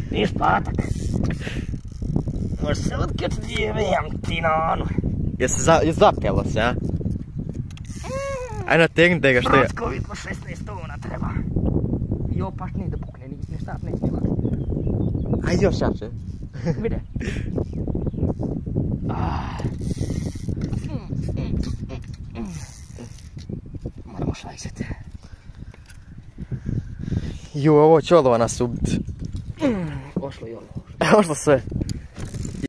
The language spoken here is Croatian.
Niš patak. Može se otkriti jebem ti na onu. Jesi zapelo se, a? Ajde nategnite ga što je. Bratko, vidimo 16 tona treba. I opaš ne da pukne, ne štap neće mi lako. Ajde još jače. Vide. Moramo šlajzati. Ju, ovo će olova nas ubiti. Ošlo i ovo. Ošlo sve.